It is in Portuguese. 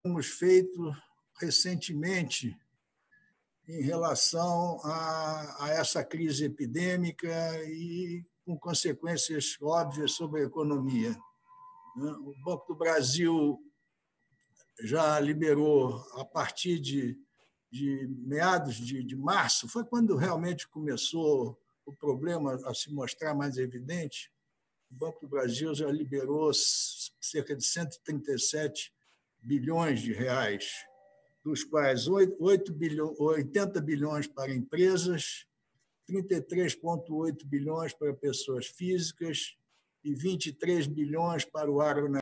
temos feito recentemente em relação a essa crise epidêmica e com consequências óbvias sobre a economia. O Banco do Brasil já liberou, a partir de meados de março, foi quando realmente começou o problema a se mostrar mais evidente. O Banco do Brasil já liberou cerca de 137 bilhões de reais, dos quais 80 bilhões para empresas, 33,8 bilhões para pessoas físicas e 23 bilhões para o agronegócio.